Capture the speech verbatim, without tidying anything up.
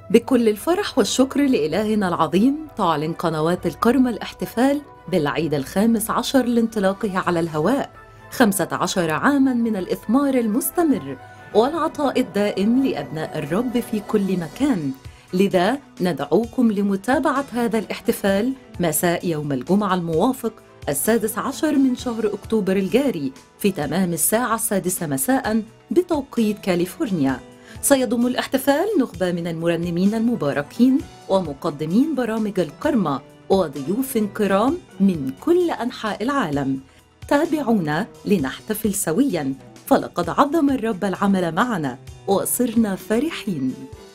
بكل الفرح والشكر لإلهنا العظيم تعلن قنوات الكرمة الاحتفال بالعيد الخامس عشر لانطلاقه على الهواء، خمسة عشر عاماً من الإثمار المستمر والعطاء الدائم لأبناء الرب في كل مكان. لذا ندعوكم لمتابعة هذا الاحتفال مساء يوم الجمعة الموافق السادس عشر من شهر أكتوبر الجاري في تمام الساعة السادسة مساء بتوقيت كاليفورنيا. سيضم الاحتفال نخبة من المرنمين المباركين ومقدمين برامج الكرمة وضيوف كرام من كل أنحاء العالم. تابعونا لنحتفل سوياً، فلقد عظم الرب العمل معنا وصرنا فرحين.